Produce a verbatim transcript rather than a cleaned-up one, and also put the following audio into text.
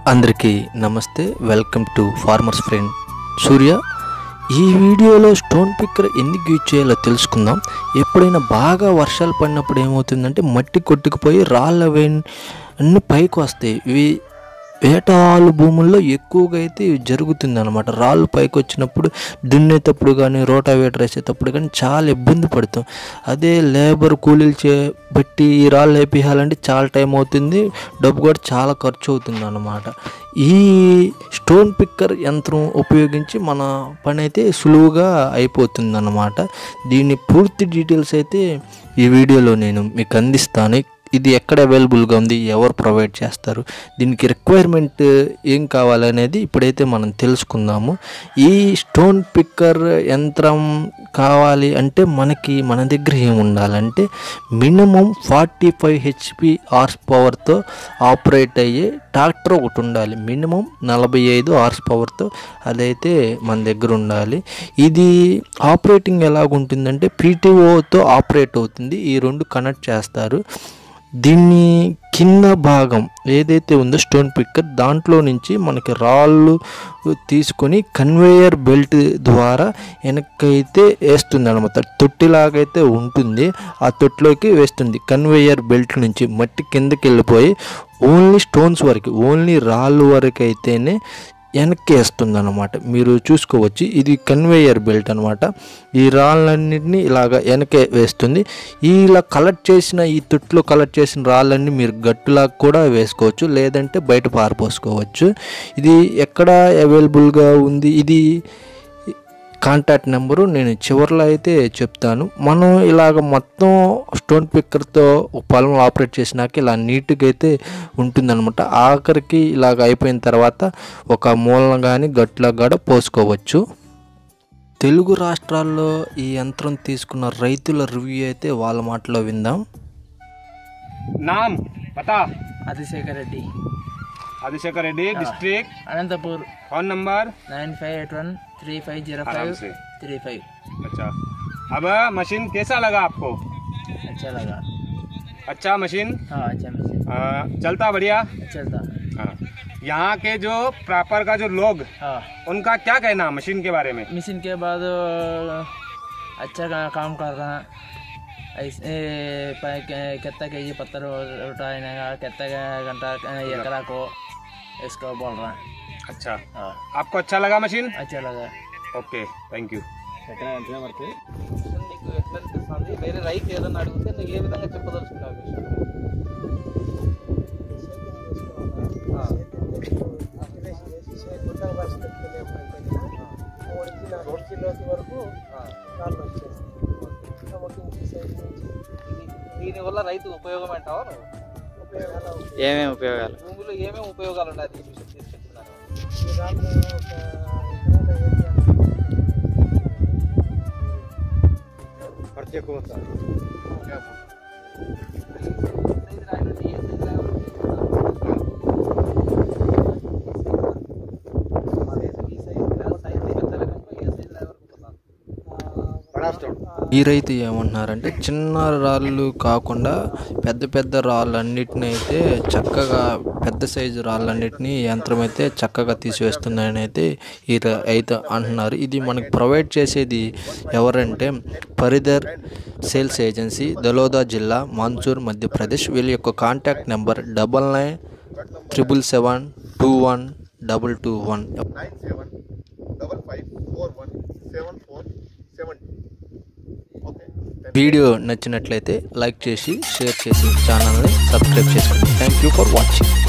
అందరికీ నమస్తే welcome to farmers friend Surya. ఈ వీడియోలో స్టోన్ పిక్కర్ ఎందుకు యూజ్ చేయాలో తెలుసుకుందాం। ఎప్పుడైనా బాగా వర్షాలు పడినప్పుడు ఏమవుతుందంటే మట్టి కొట్టుకుపోయి రాళ్ళ అన్నీ పైకి వస్తాయి। ఇవి వేటవాళ్ళు భూముల్లో ఎక్కువగా అయితే జరుగుతుంది అన్నమాట। రాళ్ళు పైకి వచ్చినప్పుడు దున్నేటప్పుడు కానీ రోటావేటర్ వేసేటప్పుడు కానీ చాలా ఇబ్బంది పడతాం। అదే లేబర్ కూలీలు చే బట్టి ఈ రాళ్ళు వేపియాలంటే చాలా టైం అవుతుంది, డబ్బు కూడా చాలా ఖర్చు అవుతుంది అన్నమాట। ఈ స్టోన్ పిక్కర్ యంత్రం ఉపయోగించి మన పని అయితే సులువుగా అయిపోతుంది అన్నమాట। దీని పూర్తి డీటెయిల్స్ అయితే ఈ వీడియోలో నేను మీకు అందిస్తాను। ఇది ఎక్కడ అవైలబుల్గా ఉంది, ఎవరు ప్రొవైడ్ చేస్తారు, దీనికి రిక్వైర్మెంట్ ఏం కావాలనేది ఇప్పుడైతే మనం తెలుసుకుందాము। ఈ స్టోన్ పిక్కర్ యంత్రం కావాలి అంటే మనకి మన దగ్గర ఏమి ఉండాలంటే minimum forty five HP horse పవర్తో ఆపరేట్ అయ్యే ట్రాక్టర్ ఒకటి ఉండాలి। మినిమం నలభై ఐదు హార్స్ పవర్తో అదైతే మన దగ్గర ఉండాలి। ఇది ఆపరేటింగ్ ఎలాగుంటుందంటే పీటీఓతో ఆపరేట్ అవుతుంది, ఈ రెండు కనెక్ట్ చేస్తారు। దీన్ని కింద భాగం ఏదైతే ఉందో స్టోన్ పిక్కర్ దాంట్లో నుంచి మనకి రాళ్ళు తీసుకొని కన్వేయర్ బెల్ట్ ద్వారా వెనక్కైతే వేస్తుంది అనమాట। తొట్టిలాగైతే ఉంటుంది, ఆ తొట్టిలోకి వేస్తుంది। కన్వేయర్ బెల్ట్ నుంచి మట్టి కిందకి వెళ్ళిపోయి ఓన్లీ స్టోన్స్ వరకు, ఓన్లీ రాళ్ళు వరకు అయితేనే వెనక్కి వేస్తుంది అనమాట। మీరు చూసుకోవచ్చు, ఇది కన్వేయర్ బెల్ట్ అనమాట। ఈ రాళ్ళన్నింటినీ ఇలాగ వెనకే వేస్తుంది। ఇలా కలెక్ట్ చేసిన ఈ తొట్టులో కలెక్ట్ చేసిన రాళ్ళన్నీ మీరు గట్టులాగా కూడా వేసుకోవచ్చు, లేదంటే బయట పారపోసుకోవచ్చు। ఇది ఎక్కడ అవైలబుల్గా ఉంది, ఇది కాంటాక్ట్ నెంబరు నేను చివరిలో అయితే చెప్తాను। మనం ఇలాగ మొత్తం స్టోన్ పిక్కర్తో పొలం ఆపరేట్ చేసినాక ఇలా నీట్గా అయితే ఉంటుందన్నమాట। ఆఖరికి ఇలాగ అయిపోయిన తర్వాత ఒక మూలన కానీ గట్ల కూడా పోసుకోవచ్చు। తెలుగు రాష్ట్రాల్లో ఈ యంత్రం తీసుకున్న రైతుల రివ్యూ అయితే వాళ్ళ మాటలో విందాం। नाम पता Adishekhar Reddy Adishekhar Reddy district Anantapur phone number nine five eight one three five zero five three five. अच्छा, अब मशीन कैसा लगा आपको? अच्छा लगा। अच्छा मशीन? हाँ अच्छा मशीन। आ, चलता बढ़िया चलता। हाँ। यहाँ के जो प्रॉपर का जो लोग, हाँ उनका क्या कहना मशीन के बारे में? मशीन के बाद अच्छा का, काम कर रहा है। ऐसे कितना के जी पत्थर उठाने का कितना घंटा एकरा को इसको बोल रहा है। अच्छा, हाँ आपको अच्छा लगा मशीन? अच्छा लगा। Okay, thank you. వేరే రైతు ఏదన్నా అడిగితే నువ్వు ఏ విధంగా చెప్పదలుచుకున్నావు? దీనివల్ల రైతు ఉపయోగం అంటావా? ఏమేమి ఉపయోగాలు? భూమిలో ఏమేమి ఉపయోగాలు ఉన్నాయి ఈ మిషన్ తీసుకొచ్చిందని? ఖర్చు ఎక్కువ వస్తుంది। ఈ రైతు ఏమంటున్నారంటే చిన్న రాళ్ళు కాకుండా పెద్ద పెద్ద రాళ్ళన్నిటిని అయితే చక్కగా పెద్ద సైజు రాళ్ళన్నిటిని యంత్రం అయితే చక్కగా తీసివేస్తుందని అయితే ఈ రైతు అంటున్నారు। ఇది మనకు ప్రొవైడ్ చేసేది ఎవరంటే పరిదర్ సేల్స్ ఏజెన్సీ, దలోదా జిల్లా, మాన్సూర్, మధ్యప్రదేశ్। వీళ్ళ యొక్క contact number double nine triple seven two one double two one nine seven double five four one seven four seven two. Okay. Video నచ్చినట్లయితే లైక్ చేసి షేర్ చేసి ఛానల్ని సబ్స్క్రైబ్ చేసుకోండి। Thank you for watching.